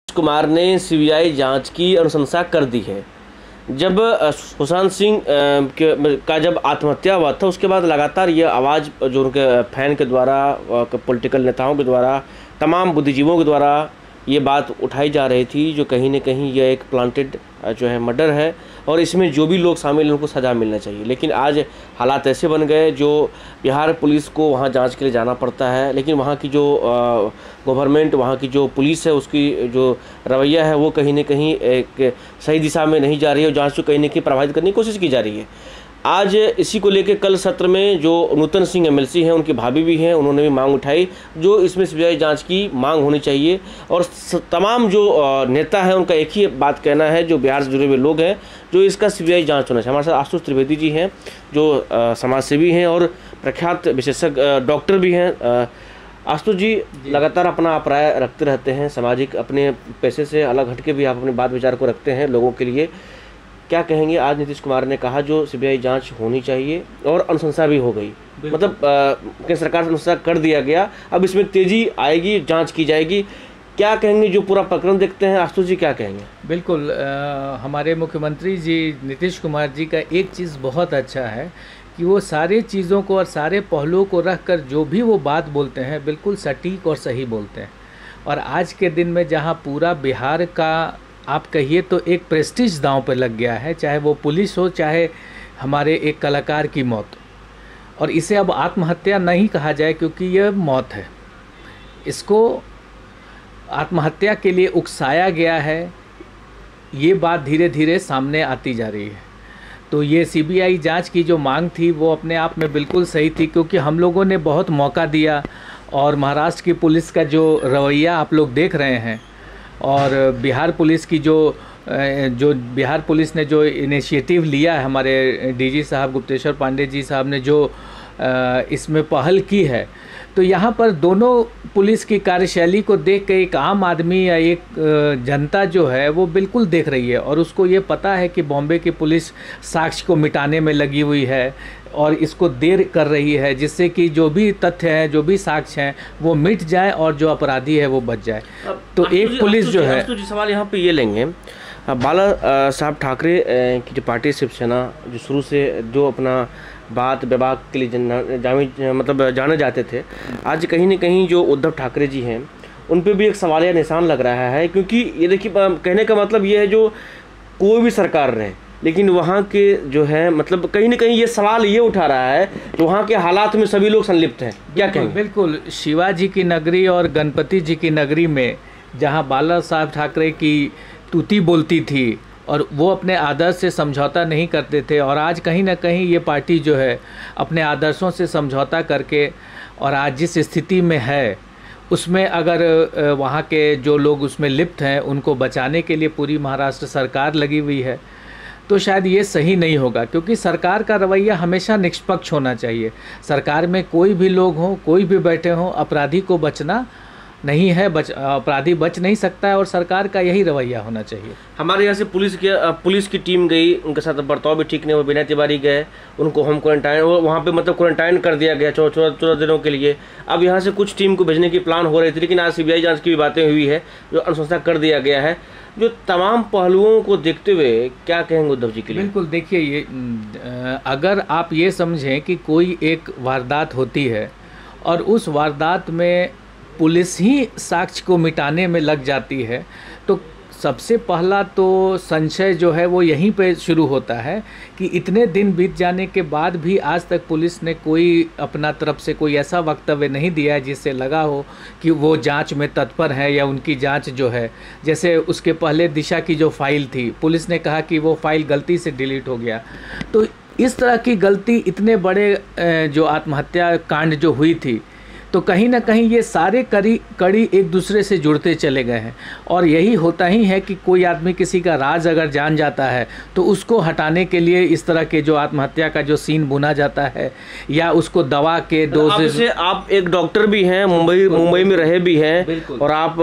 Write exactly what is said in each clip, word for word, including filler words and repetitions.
कुमार ने सीबीआई जांच की अनुशंसा कर दी है। जब सुशांत सिंह का जब आत्महत्या हुआ था उसके बाद लगातार ये आवाज़ जो उनके फैन के द्वारा, पॉलिटिकल नेताओं के द्वारा, तमाम बुद्धिजीवियों के द्वारा ये बात उठाई जा रही थी जो कहीं न कहीं यह एक प्लांटेड जो है मर्डर है और इसमें जो भी लोग शामिल हैं उनको सज़ा मिलना चाहिए। लेकिन आज हालात ऐसे बन गए जो बिहार पुलिस को वहाँ जांच के लिए जाना पड़ता है, लेकिन वहाँ की जो गवर्नमेंट, वहाँ की जो पुलिस है उसकी जो रवैया है वो कहीं न कहीं एक सही दिशा में नहीं जा रही है और जांच को कहीं न कहीं प्रभावित करने की कोशिश की जा रही है। आज इसी को लेकर कल सत्र में जो नूतन सिंह एमएलसी हैं, उनकी भाभी भी हैं, उन्होंने भी मांग उठाई जो इसमें सीबीआई जांच की मांग होनी चाहिए। और तमाम जो नेता हैं उनका एक ही बात कहना है, जो बिहार से जुड़े हुए लोग हैं, जो इसका सीबीआई जांच होना चाहिए। हमारे साथ आशुतोष त्रिवेदी जी हैं जो समाज सेवी हैं और प्रख्यात विशेषज्ञ डॉक्टर भी हैं। आशुतोष जी, जी लगातार अपना आप राय रखते रहते हैं, सामाजिक अपने पैसे से अलग हटके भी आप अपने बात विचार को रखते हैं लोगों के लिए। क्या कहेंगे? आज नीतीश कुमार ने कहा जो सीबीआई जांच होनी चाहिए और अनुशंसा भी हो गई, मतलब केंद्र सरकार से अनुशंसा कर दिया गया, अब इसमें तेजी आएगी, जांच की जाएगी। क्या कहेंगे जो पूरा प्रकरण देखते हैं? आशुतोष जी क्या कहेंगे? बिल्कुल, आ, हमारे मुख्यमंत्री जी नीतीश कुमार जी का एक चीज़ बहुत अच्छा है कि वो सारे चीज़ों को और सारे पहलुओं को रख कर जो भी वो बात बोलते हैं बिल्कुल सटीक और सही बोलते हैं। और आज के दिन में जहाँ पूरा बिहार का आप कहिए तो एक प्रेस्टीज दांव पर लग गया है, चाहे वो पुलिस हो चाहे हमारे एक कलाकार की मौत, और इसे अब आत्महत्या नहीं कहा जाए क्योंकि यह मौत है, इसको आत्महत्या के लिए उकसाया गया है। ये बात धीरे धीरे सामने आती जा रही है। तो ये सीबीआई जांच की जो मांग थी वो अपने आप में बिल्कुल सही थी, क्योंकि हम लोगों ने बहुत मौका दिया और महाराष्ट्र की पुलिस का जो रवैया आप लोग देख रहे हैं और बिहार पुलिस की जो जो बिहार पुलिस ने जो इनिशिएटिव लिया है, हमारे डीजी साहब गुप्तेश्वर पांडे जी साहब ने जो इसमें पहल की है, तो यहाँ पर दोनों पुलिस की कार्यशैली को देख के एक आम आदमी या एक जनता जो है वो बिल्कुल देख रही है और उसको ये पता है कि बॉम्बे की पुलिस साक्ष्य को मिटाने में लगी हुई है और इसको देर कर रही है, जिससे कि जो भी तथ्य हैं, जो भी साक्ष्य हैं वो मिट जाए और जो अपराधी है वो बच जाए। तो एक पुलिस जो है, तो सवाल यहाँ पे ये लेंगे, बाला साहब ठाकरे की जो पार्टी शिवसेना जो शुरू से जो अपना बात विभाग के लिए जाने मतलब जाने जाते थे, आज कहीं न कहीं जो उद्धव ठाकरे जी हैं उन पे भी एक सवालिया निशान लग रहा है, क्योंकि ये देखिए कहने का मतलब ये है जो कोई भी सरकार रहे लेकिन वहाँ के जो है मतलब कहीं ना कहीं ये सवाल ये उठा रहा है कि वहाँ के हालात में सभी लोग संलिप्त हैं। क्या कहेंगे? बिल्कुल, शिवाजी की नगरी और गणपति जी की नगरी में जहाँ बाला साहब ठाकरे की तूती बोलती थी और वो अपने आदर्श से समझौता नहीं करते थे, और आज कहीं ना कहीं ये पार्टी जो है अपने आदर्शों से समझौता करके और आज जिस स्थिति में है उसमें अगर वहाँ के जो लोग उसमें लिप्त हैं उनको बचाने के लिए पूरी महाराष्ट्र सरकार लगी हुई है, तो शायद ये सही नहीं होगा। क्योंकि सरकार का रवैया हमेशा निष्पक्ष होना चाहिए। सरकार में कोई भी लोग हों, कोई भी बैठे हों, अपराधी को बचना नहीं है, बच अपराधी बच नहीं सकता है और सरकार का यही रवैया होना चाहिए। हमारे यहाँ से पुलिस के पुलिस की टीम गई, उनके साथ बर्ताव भी ठीक नहीं हुआ, विनय तिवारी गए, उनको होम क्वारंटाइन वहाँ पे मतलब क्वारंटाइन कर दिया गया चौदह चौदह दिनों के लिए। अब यहाँ से कुछ टीम को भेजने की प्लान हो रही थी, लेकिन आज सीबीआई जांच की भी बातें हुई है जो अनुशंसा कर दिया गया है। जो तमाम पहलुओं को देखते हुए क्या कहेंगे उद्धव जी के लिए? बिल्कुल, देखिए ये अगर आप ये समझें कि कोई एक वारदात होती है और उस वारदात में पुलिस ही साक्ष्य को मिटाने में लग जाती है, तो सबसे पहला तो संशय जो है वो यहीं पे शुरू होता है कि इतने दिन बीत जाने के बाद भी आज तक पुलिस ने कोई अपना तरफ से कोई ऐसा वक्तव्य नहीं दिया है जिससे लगा हो कि वो जांच में तत्पर है या उनकी जांच जो है, जैसे उसके पहले दिशा की जो फाइल थी, पुलिस ने कहा कि वो फाइल गलती से डिलीट हो गया। तो इस तरह की गलती इतने बड़े जो आत्महत्या कांड जो हुई थी, तो कहीं ना कहीं ये सारे कड़ी कड़ी एक दूसरे से जुड़ते चले गए हैं। और यही होता ही है कि कोई आदमी किसी का राज अगर जान जाता है तो उसको हटाने के लिए इस तरह के जो आत्महत्या का जो सीन बुना जाता है या उसको दवा के दो आप, से आप एक डॉक्टर भी हैं, मुंबई मुंबई में रहे भी हैं, और आप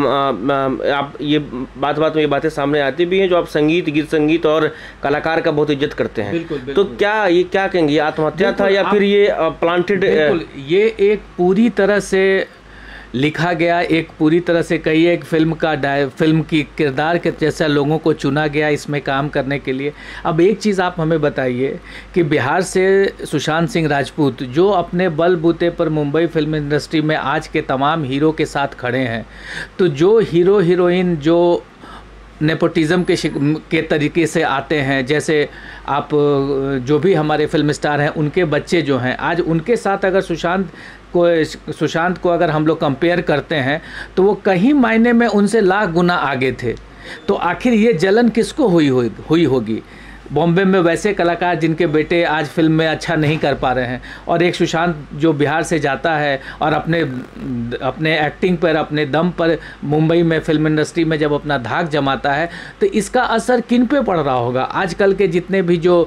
आ, आप ये बात बात में ये बातें सामने आती भी हैं जो आप संगीत गीत संगीत और कलाकार का बहुत इज्जत करते हैं। बिल्कुल, बिल्कुल। तो क्या ये क्या कहेंगे, ये आत्महत्या था या फिर ये प्लांटेड? ये एक पूरी तरह से लिखा गया, एक पूरी तरह से कही एक फिल्म का फिल्म की किरदार के जैसा लोगों को चुना गया इसमें काम करने के लिए। अब एक चीज़ आप हमें बताइए कि बिहार से सुशांत सिंह राजपूत जो अपने बलबूते पर मुंबई फिल्म इंडस्ट्री में आज के तमाम हीरो के साथ खड़े हैं, तो जो हीरो हीरोइन जो नेपोटिज़म के के तरीके से आते हैं, जैसे आप जो भी हमारे फिल्म स्टार हैं उनके बच्चे जो हैं, आज उनके साथ अगर सुशांत को सुशांत को अगर हम लोग कंपेयर करते हैं तो वो कहीं मायने में उनसे लाख गुना आगे थे। तो आखिर ये जलन किसको हुई हुई हुई होगी? बॉम्बे में वैसे कलाकार जिनके बेटे आज फिल्म में अच्छा नहीं कर पा रहे हैं, और एक सुशांत जो बिहार से जाता है और अपने अपने एक्टिंग पर, अपने दम पर मुंबई में फिल्म इंडस्ट्री में जब अपना धाक जमाता है, तो इसका असर किन पे पड़ रहा होगा? आजकल के जितने भी जो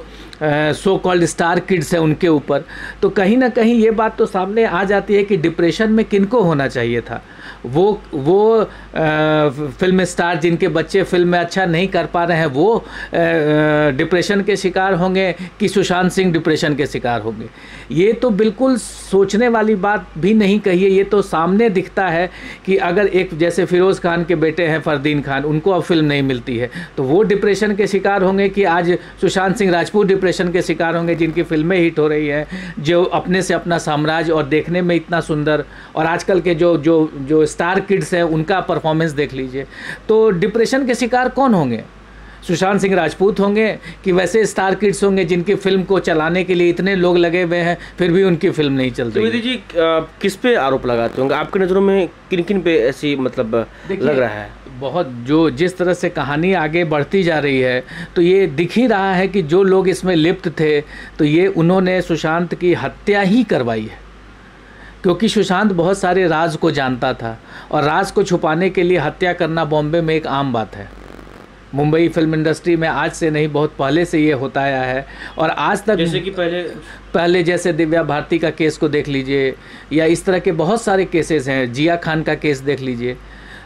सो कॉल्ड स्टार किड्स हैं उनके ऊपर। तो कहीं ना कहीं ये बात तो सामने आ जाती है कि डिप्रेशन में किनको होना चाहिए था? वो वो आ, फिल्म स्टार जिनके बच्चे फिल्म में अच्छा नहीं कर पा रहे हैं वो आ, डिप्रेशन के शिकार होंगे कि सुशांत सिंह डिप्रेशन के शिकार होंगे? ये तो बिल्कुल सोचने वाली बात भी नहीं कही है। ये तो सामने दिखता है कि अगर एक जैसे फिरोज़ खान के बेटे हैं फरदीन खान, उनको अब फिल्म नहीं मिलती है तो वो डिप्रेशन के शिकार होंगे कि आज सुशांत सिंह राजपूत डिप्रेशन के शिकार होंगे जिनकी फिल्में हिट हो रही हैं, जो अपने से अपना साम्राज्य और देखने में इतना सुंदर, और आजकल के जो जो जो स्टार किड्स हैं उनका परफॉर्मेंस देख लीजिए। तो डिप्रेशन के शिकार कौन होंगे? सुशांत सिंह राजपूत होंगे कि वैसे स्टार किड्स होंगे जिनकी फिल्म को चलाने के लिए इतने लोग लगे हुए हैं फिर भी उनकी फिल्म नहीं चल रही? जी किस पे आरोप लगाते होंगे? आपकी नज़रों में किन किन पे ऐसी मतलब लग रहा है? बहुत जो जिस तरह से कहानी आगे बढ़ती जा रही है तो ये दिख ही रहा है कि जो लोग इसमें लिप्त थे तो ये उन्होंने सुशांत की हत्या ही करवाई है, क्योंकि सुशांत बहुत सारे राज को जानता था और राज को छुपाने के लिए हत्या करना बॉम्बे में एक आम बात है। मुंबई फिल्म इंडस्ट्री में आज से नहीं बहुत पहले से ये होता आया है, और आज तक जैसे कि पहले पहले जैसे दिव्या भारती का केस को देख लीजिए, या इस तरह के बहुत सारे केसेस हैं, जिया खान का केस देख लीजिए।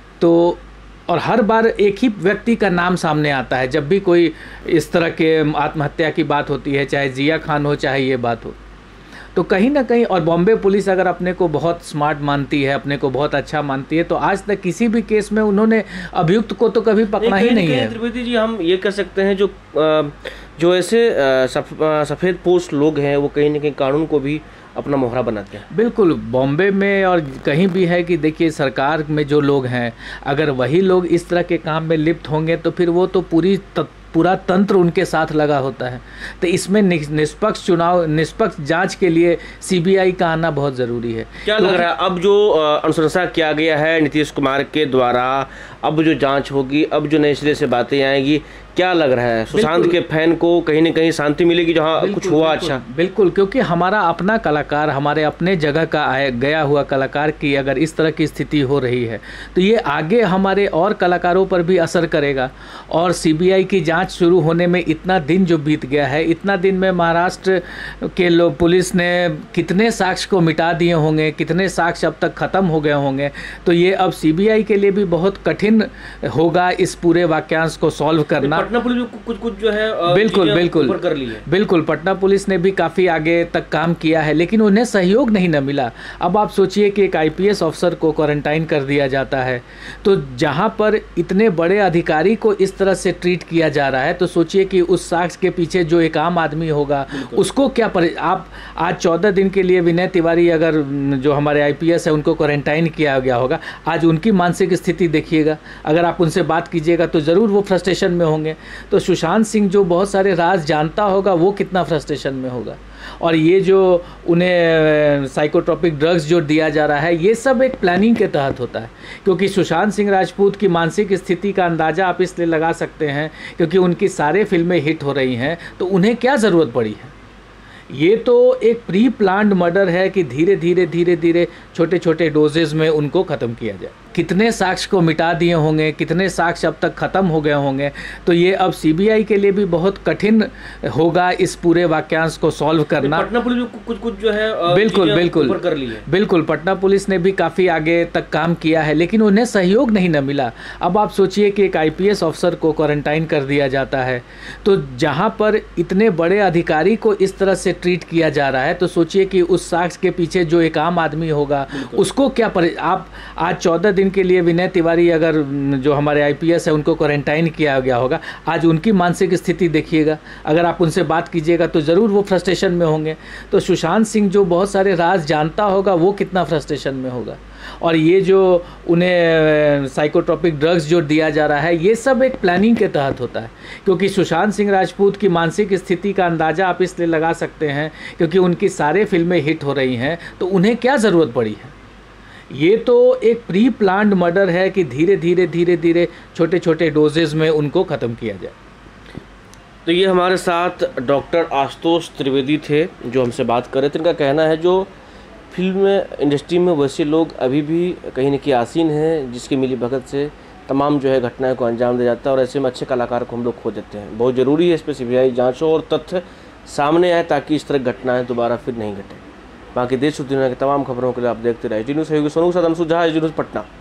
तो और हर बार एक ही व्यक्ति का नाम सामने आता है जब भी कोई इस तरह के आत्महत्या की बात होती है, चाहे जिया खान हो चाहे ये बात हो। तो कहीं ना कहीं, और बॉम्बे पुलिस अगर अपने को बहुत स्मार्ट मानती है, अपने को बहुत अच्छा मानती है, तो आज तक किसी भी केस में उन्होंने अभियुक्त को तो कभी पकड़ा ही नहीं है। त्रिवेदी जी, हम ये कह सकते हैं जो जो ऐसे सफ़ेद पोस्ट लोग हैं वो कहीं ना कहीं कानून को भी अपना मोहरा बनाते हैं। बिल्कुल, बॉम्बे में और कहीं भी है कि देखिए सरकार में जो लोग हैं अगर वही लोग इस तरह के काम में लिप्त होंगे तो फिर वो तो पूरी पूरा तंत्र उनके साथ लगा होता है। तो इसमें निष्पक्ष चुनाव, निष्पक्ष जांच के लिए सीबीआई का आना बहुत ज़रूरी है। क्या लग रहा है अब जो अनुशंसा किया गया है नीतीश कुमार के द्वारा, अब जो जांच होगी, अब जो नए सिरे से बातें आएंगी, क्या लग रहा है सुशांत के फैन को कहीं ना कहीं शांति मिलेगी जहां कुछ हुआ? अच्छा, बिल्कुल, क्योंकि हमारा अपना कलाकार, हमारे अपने जगह का आया गया हुआ कलाकार की अगर इस तरह की स्थिति हो रही है तो ये आगे हमारे और कलाकारों पर भी असर करेगा। और सीबीआई की जांच शुरू होने में इतना दिन जो बीत गया है, इतना दिन में महाराष्ट्र के लोग पुलिस ने कितने साक्ष्य को मिटा दिए होंगे, कितने साक्ष्य अब तक ख़त्म हो गए होंगे। तो ये अब सीबीआई के लिए भी बहुत कठिन होगा इस पूरे वाक्यांश को सॉल्व करना। पटना पुलिस कुछ कुछ जो है बिल्कुल बिल्कुल कर ली है। बिल्कुल, पटना पुलिस ने भी काफ़ी आगे तक काम किया है, लेकिन उन्हें सहयोग नहीं न मिला। अब आप सोचिए कि एक आईपीएस अफसर को क्वारंटाइन कर दिया जाता है, तो जहां पर इतने बड़े अधिकारी को इस तरह से ट्रीट किया जा रहा है, तो सोचिए कि उस साक्ष्य के पीछे जो एक आम आदमी होगा उसको क्या पर... आप आज चौदह दिन के लिए विनय तिवारी अगर जो हमारे आईपीएस है उनको क्वारंटाइन किया गया होगा, आज उनकी मानसिक स्थिति देखिएगा। अगर आप उनसे बात कीजिएगा तो ज़रूर वो फ्रस्ट्रेशन में होंगे। तो सुशांत सिंह जो बहुत सारे राज जानता होगा वो कितना फ्रस्ट्रेशन में होगा। और ये जो उन्हें साइकोट्रोपिक ड्रग्स जो दिया जा रहा है, ये सब एक प्लानिंग के तहत होता है, क्योंकि सुशांत सिंह राजपूत की मानसिक स्थिति का अंदाज़ा आप इसलिए लगा सकते हैं क्योंकि उनकी सारे फिल्में हिट हो रही हैं, तो उन्हें क्या ज़रूरत पड़ी है? ये तो एक प्री प्लान्ड मर्डर है कि धीरे धीरे धीरे धीरे छोटे छोटे डोजेज में उनको ख़त्म किया जाए। कितने साक्ष्य को मिटा दिए होंगे, कितने साक्ष्य अब तक ख़त्म हो गए होंगे। तो ये अब सीबीआई के लिए भी बहुत कठिन होगा इस पूरे वाक्यांश को सॉल्व करना। पटना पुलिस कुछ कुछ जो है बिल्कुल बिल्कुल कर ली है। बिल्कुल, पटना पुलिस ने भी काफ़ी आगे तक काम किया है, लेकिन उन्हें सहयोग नहीं न मिला। अब आप सोचिए कि एक आईपीएस अफसर को क्वारंटाइन कर दिया जाता है, तो जहाँ पर इतने बड़े अधिकारी को इस तरह से ट्रीट किया जा रहा है, तो सोचिए कि उस शख्स के पीछे जो एक आम आदमी होगा उसको क्या पर... आप आज चौदह दिन के लिए विनय तिवारी अगर जो हमारे आईपीएस है उनको क्वारंटाइन किया गया होगा, आज उनकी मानसिक स्थिति देखिएगा। अगर आप उनसे बात कीजिएगा तो ज़रूर वो फ्रस्ट्रेशन में होंगे। तो सुशांत सिंह जो बहुत सारे राज जानता होगा वो कितना फ्रस्ट्रेशन में होगा। और ये जो उन्हें साइकोट्रोपिक ड्रग्स जो दिया जा रहा है, ये सब एक प्लानिंग के तहत होता है, क्योंकि सुशांत सिंह राजपूत की मानसिक स्थिति का अंदाज़ा आप इसलिए लगा सकते हैं क्योंकि उनकी सारे फिल्में हिट हो रही हैं, तो उन्हें क्या ज़रूरत पड़ी है। ये तो एक प्री प्लान्ड मर्डर है कि धीरे धीरे धीरे धीरे छोटे छोटे डोजेज में उनको ख़त्म किया जाए। तो ये हमारे साथ डॉक्टर आशुतोष त्रिवेदी थे जो हमसे बात कर रहे थे। इनका कहना है जो फिल्म इंडस्ट्री में वैसे लोग अभी भी कहीं न कहीं आसीन हैं जिसकी मिली भगत से तमाम जो है घटनाओं को अंजाम दिया जाता है, और ऐसे में अच्छे कलाकार को हम लोग खो देते हैं। बहुत ज़रूरी है इस पर सीबीआई जांच हो और तथ्य सामने आए ताकि इस तरह घटनाएं दोबारा फिर नहीं घटें। बाकी देश और दुनिया की तमाम खबरों के लिए आप देखते रहे जी न्यूज़। सोनू के साथ अंशु झा, जी न्यूज़ पटना।